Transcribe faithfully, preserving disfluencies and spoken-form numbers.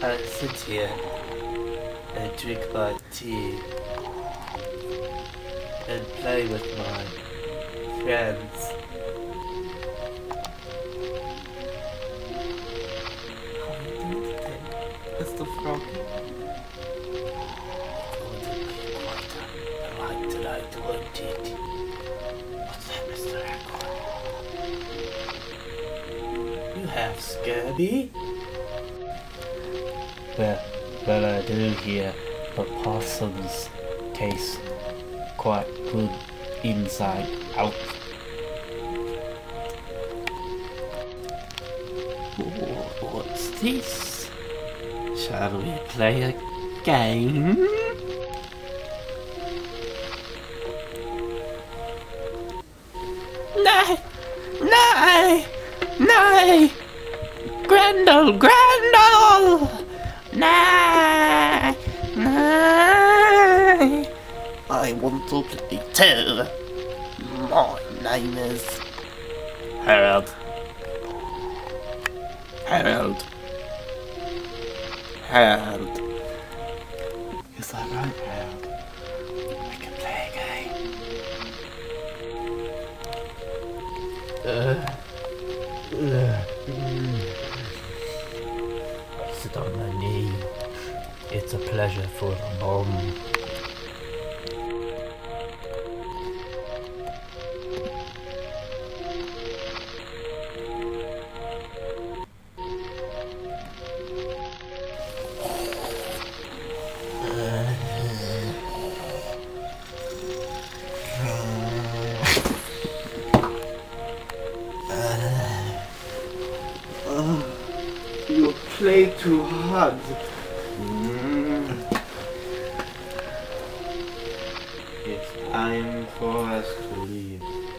I sit here and drink my tea and play with my friends. How are you doing today, Mister Froggy? It's going to be quite a ride tonight, won't it? What's that, Mister Acorn? You have scurvy? Well, well I do here, but possums taste quite good inside out. Oh, what's this? Shall we play a game? No! No! No! Grendel! Grendel! No! No! I want to play too. My name is Harold. Harold. Harold. Is that right, Harold? We can play a game. Uh, uh, mm. Sit on my knee. It's a pleasure for the bomb. You play too hard. Mm. It's time for us to leave.